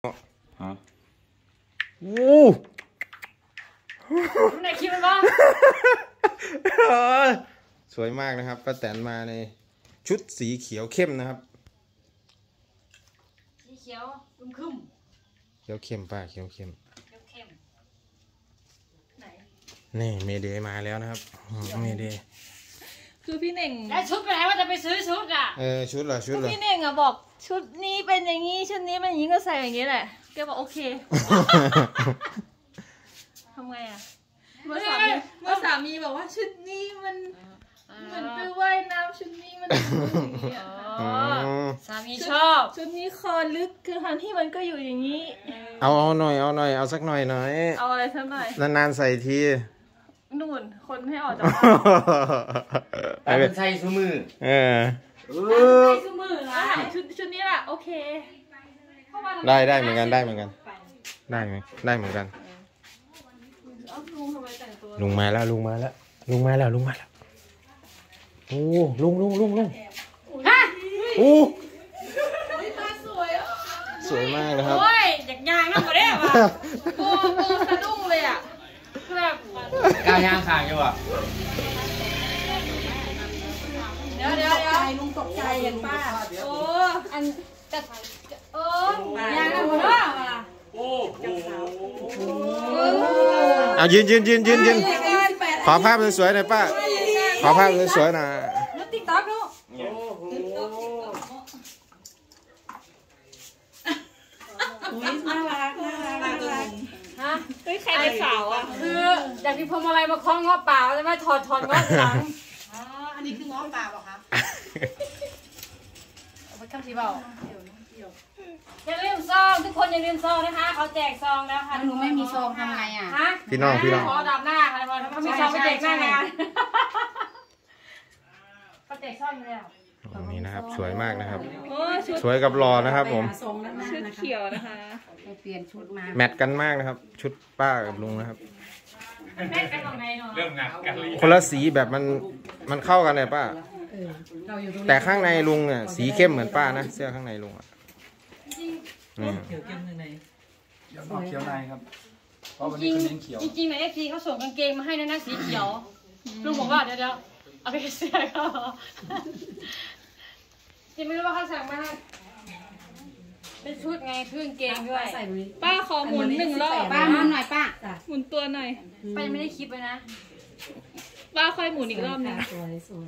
ฮะโอ้ไหนคิดมันบ้างสวยมากนะครับป้าแตนมาในชุดสีเขียวเข้มนะครับสีเขียวคึมเขียวเข้มป้าเขียวเข้มไหนนี่เมเดย์มาแล้วนะครับเมเดย์คือพี่เน่งแล้วชุดไปไหนว่าจะไปซื้อชุดอ่ะชุดเหรอชุดเหรอพี่เน่งอะบอกชุดนี้เป็นอย่างนี้ชุดนี้เป็นอย่างนี้ก็ใส่อย่างนี้แหละแกบอกโอเคทำไงอะเมื่อสามีบอกว่าชุดนี้มันเหมือนไปว่ายน้ำชุดนี้มันสามีชอบชุดนี้คอลึกคือทันที่มันก็อยู่อย่างนี้เอาหน่อยเอาสักหน่อยเอาอะไรสักหน่อยนานๆใส่ทีนู่นคนให้ออกจากบ้านใส่สมือใส่สมือละชุดนี้แหละโอเคได้เหมือนกันได้เหมือนกันลุงมาแล้วโอ้ลุงโอ้สวยมากเลยครับโอ้ยอยากยางนั่งมาได้ป่ะโอ้สะดุ้งเลยอ่ะแบบกายางขางอยู่อ่ะเดี๋ยวลุงตกใจอย่างป้าโอ้อันจะยางนั่งมาได้ป่ะเอายืนขอภาพสวยๆหน่อยป้าขอภาพสวยๆหน่อยแล้วติ๊กต๊อกลูกน่ารักฮะเฮ้ยใครเป็นสาวอ่ะคืออยากมีพวงมาลัยมาคล้องง้อป่าใช่ไหมถอดง้อหลังอันนี้คือง้อป่าเหรอคะเอาไปคำสีเบาอย่าลืมซองทุกคนอย่าลืมซองนะคะเขาแจกซองแล้วค่ะหนูไม่มีซองทำไงอ่ะฮะพี่น้องขอดับหน้าค่ะถ้ามีซองไปแจกหน้างานเขาแจกซองอยู่แล้วนี่นะครับสวยมากนะครับสวยกับหล่อนะครับผมชุดเขียวนะคะเปลี่ยนชุดมาแมทกันมากนะครับชุดป้ากับลุงนะครับแม่กันตรงไหนเนาะเริ่มงานกันคนละสีแบบมันเข้ากันเลยป้าแต่ข้างในลุงเนี่ยสีเข้มเหมือนป้านะเสื้อข้างในลุงอ่ะเขียวเข้มในเขียวในครับเพราะวันนี้เขาเน้นเขียวจริงๆในFTเขาส่งกางเกงมาให้นะสีเขียวลุงบอกว่าเดี๋ยวเอาไปเสื้อเขาจริงไม่รู้ว่าเขาสั่งมาเป็นชุดไงคือกางเกงด้วยป้าขอหมุน1 รอบป้าหมุนหน่อยป้าหมุนตัวหน่อยไปไม่ได้คลิปเลยนะป้าค่อยหมุนอีกรอบนึงสวย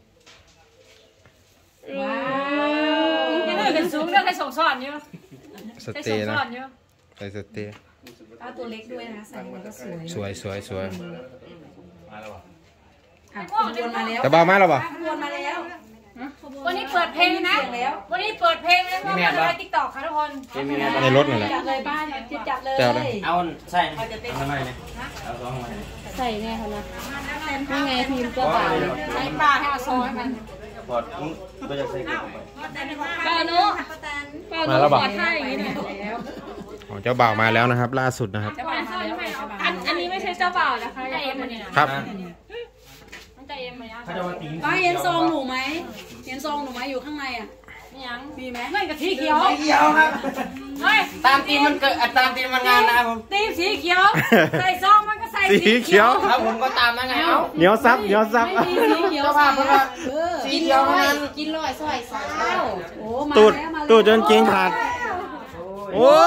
ว้าวยังไม่เป็นสูงเรื่องใครส่งสอนอยู่สเตย์นะใส่สเตย์ป้าตัวเล็กด้วยนะใส่มันก็สวยมาแล้ววนมาแล้วแต่บ้ามาแล้วป่ะวนมาแล้ววันนี้เปิดเพลงนะวันนี้เปิดเพลงนะเพราะว่าในติ๊กต็อกค่ะทุกคนในรถนั่นแหละจัดเลยป้าจัดเลยเอาใส่ทำไมเนี่ยเอาซองมาใส่ไงเขานะนี่ไงทีมเจ้าบ่าวใช้ปลาให้เอาซอยมันบอดก็จะใส่กป้าโน้มาแล้วบ่าท่าอย่างนี้เจ้าบ่าวมาแล้วนะครับล่าสุดนะครับอันนี้ไม่ใช่เจ้าบ่าวนะคะใจเอ็มมันนี่นะครับใจเอ็มมันนะป้าเห็นซองหนูไหมเห็นซองหนูไหมอยู่ข้างในอ่ะยังมีไหมไม่กับสีเขียวครับเฮ้ยตามทีมันเกิดตามทีมันงานนะครับผมทีมสีเขียวใส่ซองมันก็ใส่สีเขียวครับผมก็ตามนั่นไงเอาเหนียวซับสีเขียวภาพเพราะว่าสีเขียวนั้นกินลอยซอยโอ้มาตูดจนเก่งขาดโอ้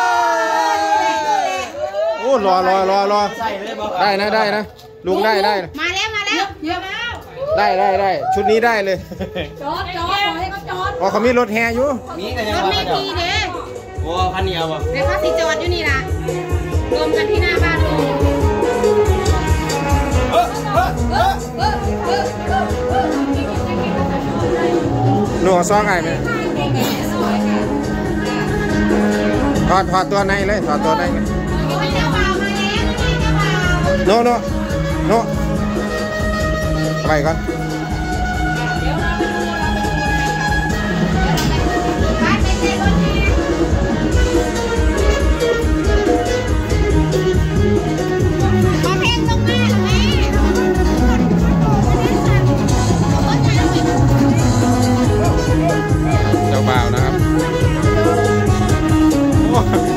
รอได้นะลุงได้มาแล้วเยอะมากได้ชุดนี้ได้เลยจอดให้เขาจอดอ๋อเขามีรถแห่อยู่มีกันยังรถไม่ทีเด้โอ้คันเดียวป่ะเดี๋ยวเขาสิจอดอยู่นี่ล่ะรวมกันที่หน้าบ้านลุงหนูซองไงไหมถอดตัวในเลยถอดตัวในเลยโน่ไปก่อนเจ้าบ่าวนะครับ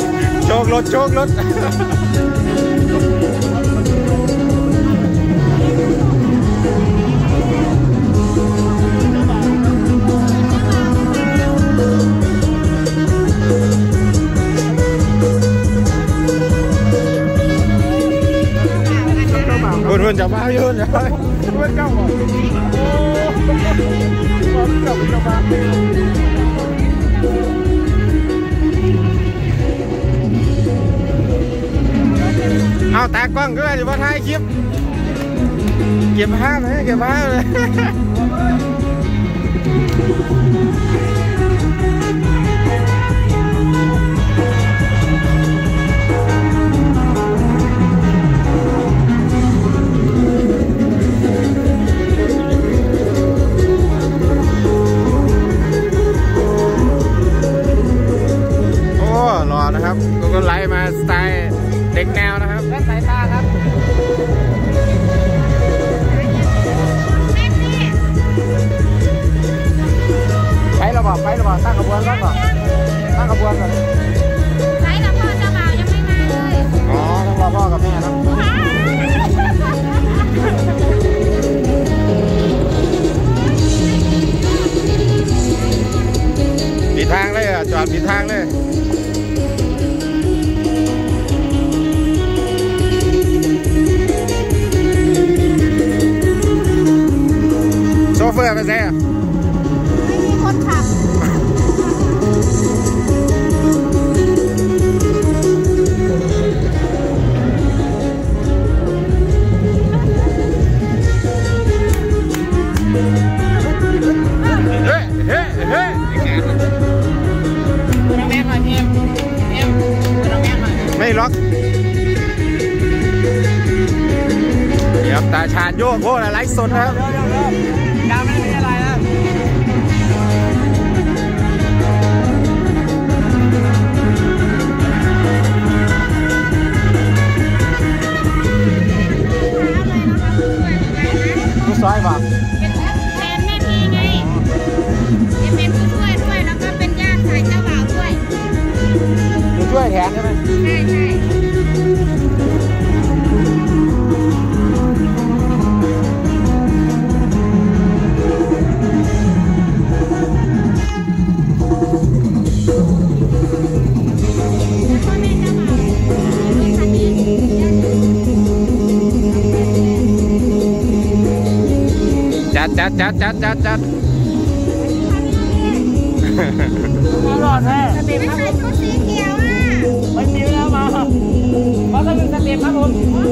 รถโชครถคุณจะมาอยู่เนี่ยเพื่อนเก้าหมดโอ้เก้าจะมาเอาตากล้องด้วยเดี๋ยวมาถ่ายคลิปเก็บภาพเลยเก็บภาพเลยนะครับก็ไล่มาสไตล์เด็กแนวนะครับและสายตาครับไประบอบตั้งขบวนก่อนตั้งขบวนก่อนไหนกับพ่อเจ้าบ่าวยังไม่มาเลยอ๋อต้องรอพ่อกับแม่ครับผิดทางเลยอ่ะจอดผิดทางเลยโชเฟอร์ไปไหนอ่ะไม่มีคนขับเฮ้ไม่ล็อกเดี๋ยวตาชาญโยกโอ้ไลฟ์สดครับดาวไม่มีอะไรนะผู้ซอยป่ะเป็นแทนแม่พีไงจะเป็นผู้ช่วยด้วยแล้วก็เป็นญาติฝ่ายเจ้าบ่าวด้วยผู้ช่วยแทนใช่ไหมใช่จัดหลอดแม่ไม่ใช่ชุดสีเขียวอ่ะไม่มีแล้วมาเพราะก็เป็นสเต็ปครับผม